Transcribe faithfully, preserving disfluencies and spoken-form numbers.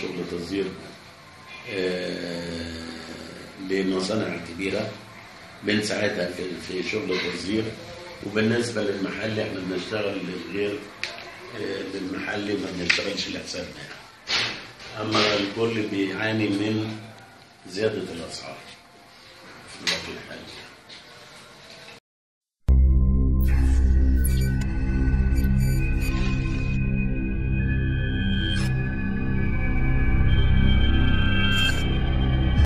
شغل تصدير آه للمصانع الكبيرة، بنساعدها في في شغل التصدير. وبالنسبة للمحلي احنا بنشتغل للغير، آه للمحلي ما بنشتغلش لحسابنا. أما الكل بيعاني من زيادة الأسعار في الوقت الحالي.